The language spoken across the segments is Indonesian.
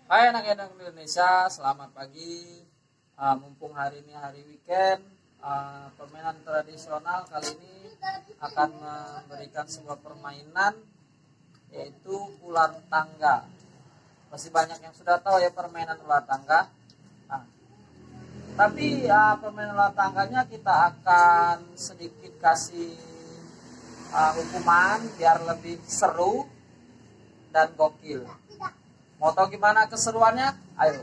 Hai anak-anak Indonesia, selamat pagi. Mumpung hari ini hari weekend, permainan tradisional kali ini akan memberikan sebuah permainan yaitu ular tangga. Masih banyak yang sudah tahu ya permainan ular tangga. Tapi permainan ular tangganya kita akan sedikit kasih hukuman biar lebih seru dan gokil. Mau tahu gimana keseruannya? Ayo.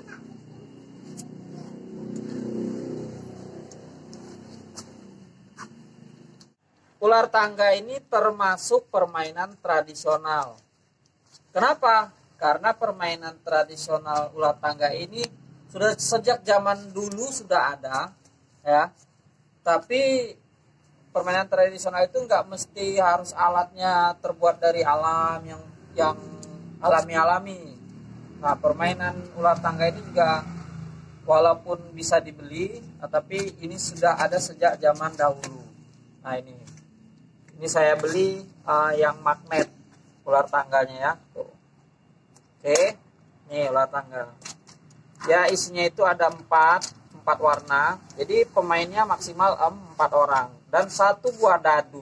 Ular tangga ini termasuk permainan tradisional. Kenapa? Karena permainan tradisional ular tangga ini sudah sejak zaman dulu sudah ada, ya. Tapi permainan tradisional itu nggak mesti harus alatnya terbuat dari alam yang alami-alami. Nah, permainan ular tangga ini juga walaupun bisa dibeli, tapi ini sudah ada sejak zaman dahulu. Nah, ini saya beli yang magnet ular tangganya ya. Tuh. Oke, nih ular tangga. Ya, isinya itu ada 4 warna. Jadi pemainnya maksimal 4 orang dan 1 buah dadu.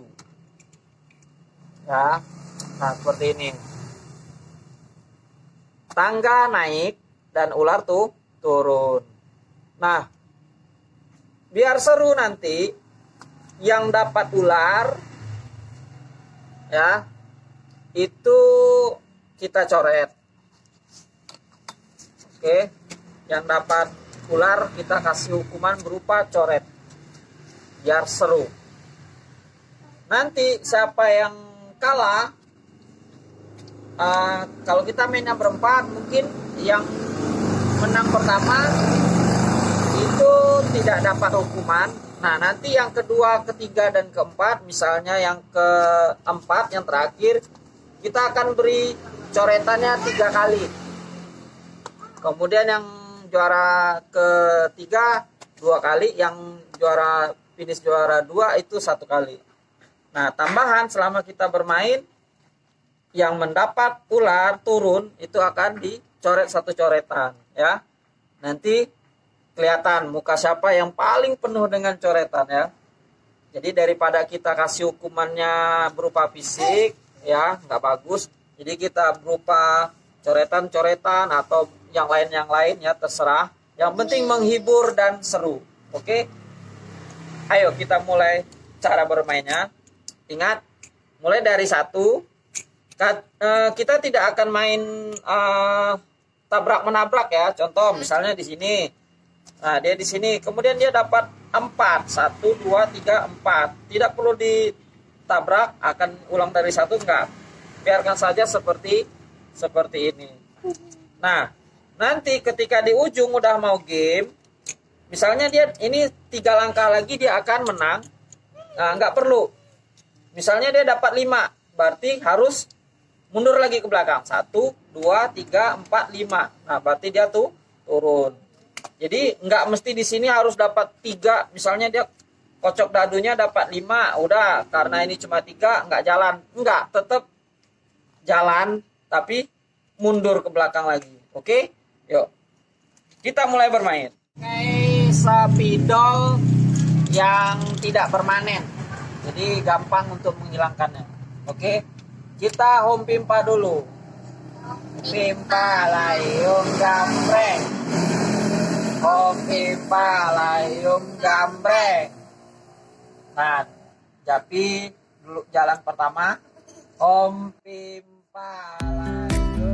Ya, nah seperti ini. Tangga naik dan ular tuh turun. Nah, biar seru nanti yang dapat ular ya itu kita coret. Oke, yang dapat ular kita kasih hukuman berupa coret biar seru. Nanti siapa yang kalah, kalau kita mainnya berempat, mungkin yang menang pertama itu tidak dapat hukuman. Nah, nanti yang kedua, ketiga, dan keempat, misalnya yang keempat, yang terakhir, kita akan beri coretannya 3 kali. Kemudian yang juara ketiga 2 kali, yang juara finish juara 2 itu 1 kali. Nah, tambahan selama kita bermain, yang mendapat ular turun itu akan dicoret 1 coretan ya. Nanti kelihatan muka siapa yang paling penuh dengan coretan ya. Jadi daripada kita kasih hukumannya berupa fisik ya, nggak bagus. Jadi kita berupa coretan-coretan atau yang lain ya, terserah. Yang penting menghibur dan seru. Oke? Ayo kita mulai cara bermainnya. Ingat, mulai dari 1. Kita tidak akan main tabrak menabrak ya. Contoh misalnya di sini. Nah, dia di sini, kemudian dia dapat 4. 1 2 3 4. Tidak perlu ditabrak, akan ulang dari 1 enggak. Biarkan saja seperti ini. Nah, nanti ketika di ujung udah mau game, misalnya dia ini 3 langkah lagi dia akan menang. Nah, enggak perlu. Misalnya dia dapat 5, berarti harus mundur lagi ke belakang. 1, 2, 3, 4, 5. Nah, berarti dia tuh turun. Jadi nggak mesti di sini harus dapat 3. Misalnya dia kocok dadunya dapat 5. Udah, karena ini cuma 3, nggak jalan. Nggak, tetap jalan, tapi mundur ke belakang lagi. Oke? Yuk. Kita mulai bermain. Pakai spidol yang tidak permanen. Jadi gampang untuk menghilangkannya. Oke? Kita home pimpa dulu. Pimpa layung gambreng. Home pimpa layung gambreng. Nah, Japi dulu jalan pertama. Home pimpa layung.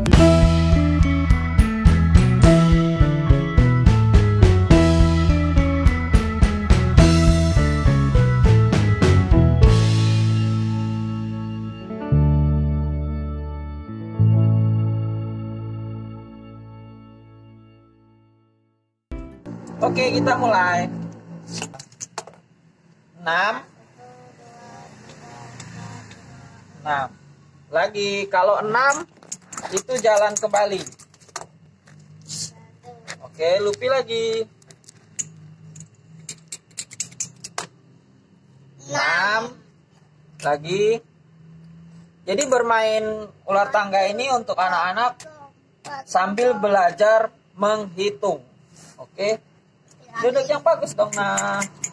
Oke, kita mulai. 6. Lagi, kalau 6 itu jalan kembali. Oke, lupi lagi. 6. Lagi. Jadi bermain ular tangga ini untuk anak-anak sambil belajar menghitung. Oke. Duduk yang bagus dong, nah.